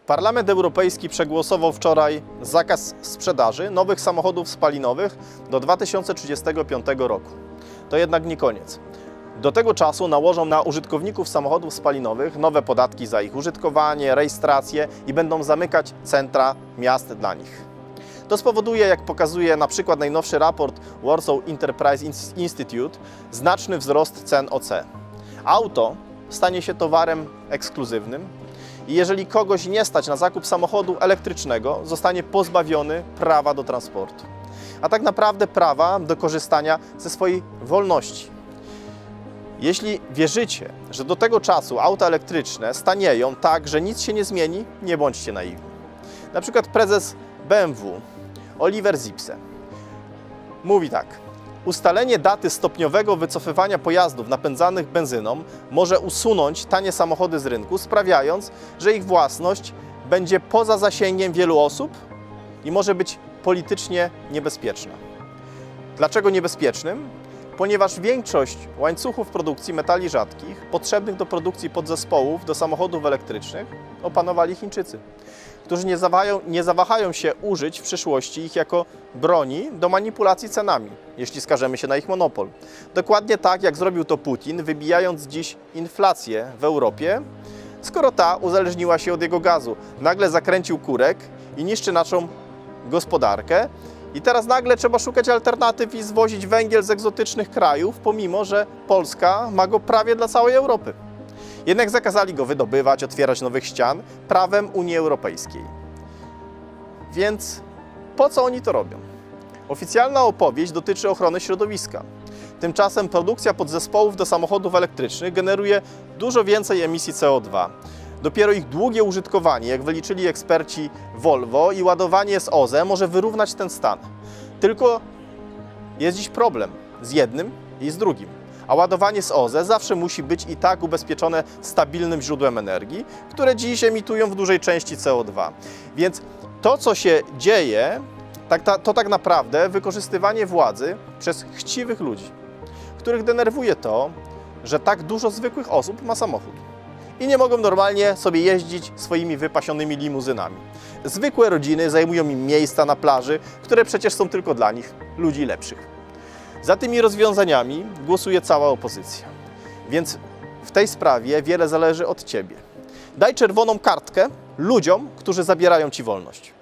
Parlament Europejski przegłosował wczoraj zakaz sprzedaży nowych samochodów spalinowych do 2035 roku. To jednak nie koniec. Do tego czasu nałożą na użytkowników samochodów spalinowych nowe podatki za ich użytkowanie, rejestrację i będą zamykać centra miast dla nich. To spowoduje, jak pokazuje na przykład najnowszy raport Warsaw Enterprise Institute, znaczny wzrost cen OC. Auto stanie się towarem ekskluzywnym i jeżeli kogoś nie stać na zakup samochodu elektrycznego, zostanie pozbawiony prawa do transportu, a tak naprawdę prawa do korzystania ze swojej wolności. Jeśli wierzycie, że do tego czasu auta elektryczne stanieją tak, że nic się nie zmieni, nie bądźcie naiwni. Na przykład prezes BMW, Oliver Zipse, mówi tak: ustalenie daty stopniowego wycofywania pojazdów napędzanych benzyną może usunąć tanie samochody z rynku, sprawiając, że ich własność będzie poza zasięgiem wielu osób i może być politycznie niebezpieczna. Dlaczego niebezpiecznym? Ponieważ większość łańcuchów produkcji metali rzadkich potrzebnych do produkcji podzespołów do samochodów elektrycznych opanowali Chińczycy, którzy nie zawahają się użyć w przyszłości ich jako broni do manipulacji cenami, jeśli skażemy się na ich monopol. Dokładnie tak, jak zrobił to Putin, wybijając dziś inflację w Europie, skoro ta uzależniła się od jego gazu. Nagle zakręcił kurek i niszczy naszą gospodarkę. I teraz nagle trzeba szukać alternatyw i zwozić węgiel z egzotycznych krajów, pomimo że Polska ma go prawie dla całej Europy. Jednak zakazali go wydobywać, otwierać nowych ścian prawem Unii Europejskiej. Więc po co oni to robią? Oficjalna opowieść dotyczy ochrony środowiska. Tymczasem produkcja podzespołów do samochodów elektrycznych generuje dużo więcej emisji CO2. Dopiero ich długie użytkowanie, jak wyliczyli eksperci Volvo, i ładowanie z OZE może wyrównać ten stan. Tylko jest dziś problem z jednym i z drugim. A ładowanie z OZE zawsze musi być i tak ubezpieczone stabilnym źródłem energii, które dziś emitują w dużej części CO2. Więc to, co się dzieje, to tak naprawdę wykorzystywanie władzy przez chciwych ludzi, których denerwuje to, że tak dużo zwykłych osób ma samochód i nie mogą normalnie sobie jeździć swoimi wypasionymi limuzynami. Zwykłe rodziny zajmują im miejsca na plaży, które przecież są tylko dla nich, ludzi lepszych. Za tymi rozwiązaniami głosuje cała opozycja. Więc w tej sprawie wiele zależy od Ciebie. Daj czerwoną kartkę ludziom, którzy zabierają Ci wolność.